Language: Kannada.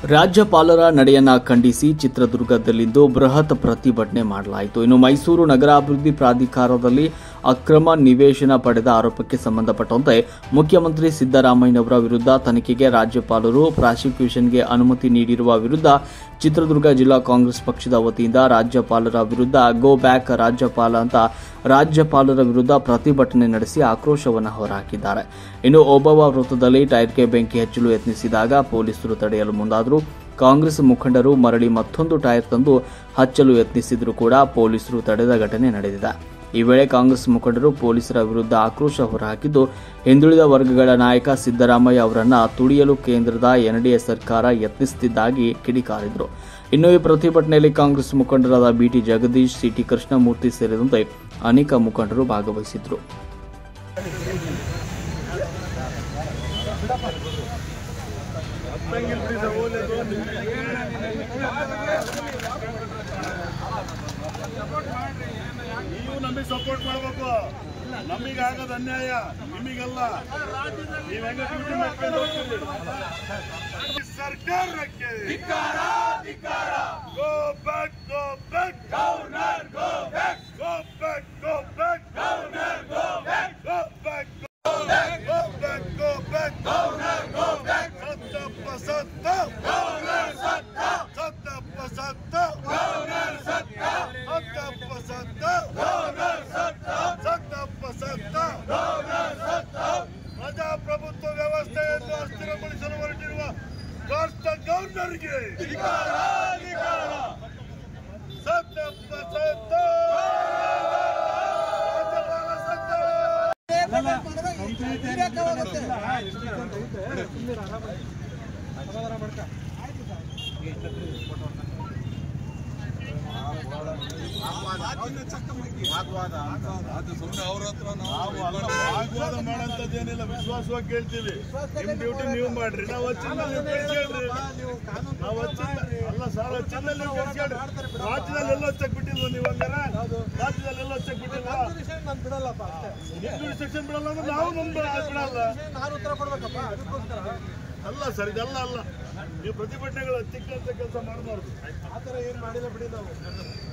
ರಾಜ್ಯಪಾಲರ ನಡೆಯನ್ನ ಖಂಡಿಸಿ ಚಿತ್ರದುರ್ಗದಲ್ಲಿಂದು ಬೃಹತ್ ಪ್ರತಿಭಟನೆ ಮಾಡಲಾಯಿತು. ಇನ್ನು ಮೈಸೂರು ನಗರಾಭಿವೃದ್ಧಿ ಪ್ರಾಧಿಕಾರದಲ್ಲಿ ಅಕ್ರಮ ನಿವೇಶನ ಪಡೆದ ಆರೋಪಕ್ಕೆ ಸಂಬಂಧಪಟ್ಟಂತೆ ಮುಖ್ಯಮಂತ್ರಿ ಸಿದ್ದರಾಮಯ್ಯನವರ ವಿರುದ್ಧ ತನಿಖೆಗೆ ರಾಜ್ಯಪಾಲರು ಪ್ರಾಸಿಕ್ಯೂಷನ್ಗೆ ಅನುಮತಿ ನೀಡಿರುವ ವಿರುದ್ಧ ಚಿತ್ರದುರ್ಗ ಜಿಲ್ಲಾ ಕಾಂಗ್ರೆಸ್ ಪಕ್ಷದ ವತಿಯಿಂದ ರಾಜ್ಯಪಾಲರ ವಿರುದ್ಧ ಗೋ ಬ್ಯಾಕ್ ರಾಜ್ಯಪಾಲ ಅಂತ ರಾಜ್ಯಪಾಲರ ವಿರುದ್ಧ ಪ್ರತಿಭಟನೆ ನಡೆಸಿ ಆಕ್ರೋಶವನ್ನು ಹೊರಹಾಕಿದ್ದಾರೆ. ಇನ್ನು ಓಬವ್ವ ವೃತ್ತದಲ್ಲಿ ಟೈರ್ಗೆ ಬೆಂಕಿ ಹಚ್ಚಲು ಯತ್ನಿಸಿದಾಗ ಪೊಲೀಸರು ತಡೆಯಲು ಮುಂದಾದರು. ಕಾಂಗ್ರೆಸ್ ಮುಖಂಡರು ಮರಳಿ ಮತ್ತೊಂದು ಟೈರ್ ತಂದು ಹಚ್ಚಲು ಯತ್ನಿಸಿದರೂ ಕೂಡ ಪೊಲೀಸರು ತಡೆದ ಘಟನೆ ನಡೆದಿದೆ. ಈ ವೇಳೆ ಕಾಂಗ್ರೆಸ್ ಮುಖಂಡರು ಪೊಲೀಸರ ವಿರುದ್ಧ ಆಕ್ರೋಶ ಹೊರಹಾಕಿದ್ದು, ಹಿಂದುಳಿದ ವರ್ಗಗಳ ನಾಯಕ ಸಿದ್ದರಾಮಯ್ಯ ಅವರನ್ನ ತುಳಿಯಲು ಕೇಂದ್ರದ ಎನ್ಡಿಎ ಸರ್ಕಾರ ಯತ್ನಿಸುತ್ತಿದ್ದಾಗಿ ಕಿಡಿಕಾರಿದರು. ಇನ್ನು ಈ ಪ್ರತಿಭಟನೆಯಲ್ಲಿ ಕಾಂಗ್ರೆಸ್ ಮುಖಂಡರಾದ ಬಿಟಿ ಜಗದೀಶ್, ಸಿಟಿ ಕೃಷ್ಣಮೂರ್ತಿ ಸೇರಿದಂತೆ ಅನೇಕ ಮುಖಂಡರು ಭಾಗವಹಿಸಿದ್ರು. ನೀವು ನಮಗೆ ಸಪೋರ್ಟ್ ಮಾಡಬೇಕು. ನಮಗೆ ಆಗೋದು ಅನ್ಯಾಯ, ನಿಮಗಲ್ಲ. ನೀವು ಹೆಂಗ ಡ್ಯೂಟಿ ಮಾಡ್ಕೊಂಡು ಹೋಗ್ತೀರಿ. ಸರ್ಕಾರಕ್ಕೆ go back, go back, governor go back, go back, go back, governor go back, go back, go back, go back, go back, governor go back. ಸತ್ತಪ್ಪ ಸತ್ತ, ಗವರ್ನರ್ ಸತ್ತ, ಸತ್ತಪ್ಪ ಸತ್ತ, ಗವರ್ನರ್ ಸತ್ತ, ಸತ್ತಪ್ಪ ಸತ್ತ, ಗವರ್ನರ್ ಸತ್ತ, ಸತ್ತಪ್ಪ ಸತ್ತ, ಗವರ್ನರ್ ಸತ್ತ. ಪ್ರಜಾಪ್ರಭುತ್ವ ವ್ಯವಸ್ಥೆಯನ್ನು ಅಸ್ಥಿರಗೊಳಿಸಲು ಹೊರಟಿರುವ ರಾಷ್ಟ್ರ ಗವರ್ನರ್ಗೆ ಸತ್ತಪ್ಪ ಸತ್ತ, ರಾಜ್ಯಪಾಲ ಸತ್ತ. ವಾಗ್ವಾದ ಮಾಡೋಂಥದ್ದೇನಿಲ್ಲ, ವಿಶ್ವಾಸವಾಗಿ ಕೇಳ್ತೀವಿ. ನಿಮ್ ಡ್ಯೂಟಿ ನೀವು ಮಾಡ್ರಿ, ನಾವು ಹಚ್ಚಿದ್ಮೇಲೆ ನೀವು ಕೇಳ್ರಿ. ನಾವು ಅಲ್ಲ ಸರ್, ಹಚ್ಚಿದ್ಮೇಲೆ ನೀವು ಕೇಳ್ರಿ. ರಾಜ್ಯದಲ್ಲಿ ಎಲ್ಲ ಹಚ್ಚಕ್ ಬಿಟ್ಟಿಲ್ವ ನೀವು? ಹಂಗಾರ ರಾಜ್ಯದಲ್ಲಿ ಎಲ್ಲ ಹಚ್ಚಕ್ ಬಿಟ್ಟಿಲ್ವಾ? ಸೆಕ್ಷನ್ ಬಿಡಲ್ಲ ಅಂದ್ರೆ ನಾವು ಬಿಡಲ್ಲ. ಅಲ್ಲ ಸರ್, ಇದೆಲ್ಲ ಅಲ್ಲ. ನೀವು ಪ್ರತಿಭಟನೆಗಳು ಚಿಕ್ಕ ಕೆಲಸ ಮಾಡಬಾರ್ದು. ಆ ಥರ ಏನು ಮಾಡಿಲ್ಲ ಬಿಡಿ ನಾವು.